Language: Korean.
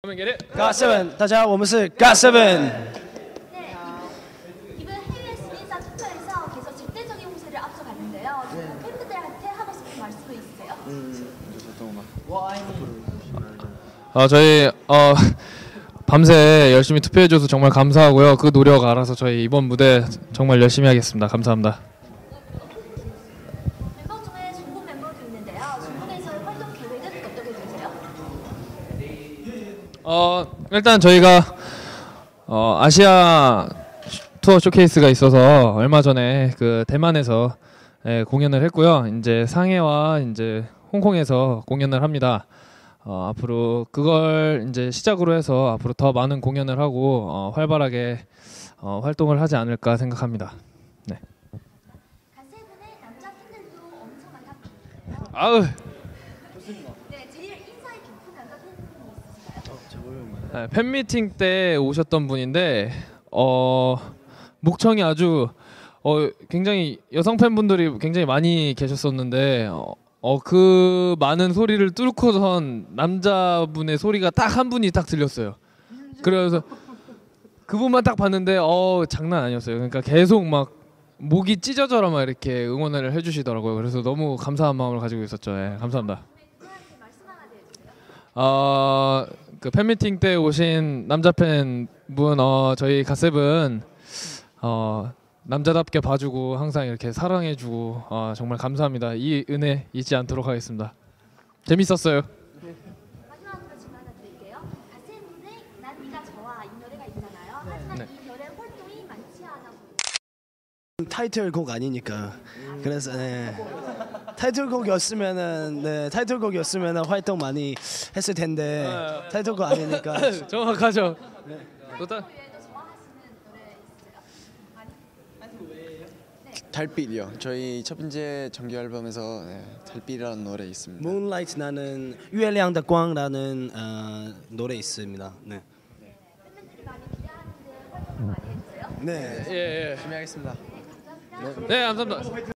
GOT7， 大家，我们是 GOT7。 네, 이번 해외 시민사 투표에서 계속 절대적인 홍세를 앞서갔는데요. 팬분들한테 하고 싶은 말씀이 있으세요? 저희 밤새 열심히 투표해줘서 정말 감사하고요. 그 노력 알아서 저희 이번 무대 정말 열심히 하겠습니다. 감사합니다. 멤버 중에 중국 멤버도 있는데요. 중국에서의 활동 계획은 어떻게 되세요? 일단 저희가 아시아 투어 쇼케이스가 있어서 얼마 전에 그 대만에서 공연을 했고요. 이제 상해와 이제 홍콩에서 공연을 합니다. 앞으로 그걸 이제 시작으로 해서 앞으로 더 많은 공연을 하고 활발하게 활동을 하지 않을까 생각합니다. 네. 갓세븐의 남자 팬들도 엄청 많다던데요. 아우. 네, 제일 인사에 깊은 남자 팬분이 있으신가요? 팬미팅 때 오셨던 분인데 목청이 아주 굉장히 여성 팬분들이 굉장히 많이 계셨었는데 그 많은 소리를 뚫고선 남자분의 소리가 딱 한 분이 딱 들렸어요. 그래서 그분만 딱 봤는데 장난 아니었어요. 그러니까 계속 막 목이 찢어져라 막 이렇게 응원을 해주시더라고요. 그래서 너무 감사한 마음을 가지고 있었죠. 예, 감사합니다. 그분한테 말씀 하나 해주세요. 그 팬미팅 때 오신 남자 팬분 저희 갓세븐 남자답게 봐주고 항상 이렇게 사랑해주고 정말 감사합니다. 이 은혜 잊지 않도록 하겠습니다. 재밌었어요. 마지막으로 질문 하나 드릴게요. 갓세븐의 난 네가 좋아 이 노래가 있잖아요. 하지만 네. 이 노래 활동이 많지 않아 보여요. 타이틀곡 아니니까. 그래서 네. 타이틀곡이었으면은 활동 많이 했을 텐데 타이틀곡 아니니까. 정확하죠. 또 외에도 좋아하시는 노래 있으세요? 달빛이요. 저희 첫 번째 정규 앨범에서 달빛이라는 노래 있습니다. Moonlight라는 月亮的光라는 노래 있습니다. 네. 팬분들이 많이 기대하는데 활동을 많이 해주세요. 네. 예. 열심히 하겠습니다. 감사합니다. 네, 감사합니다.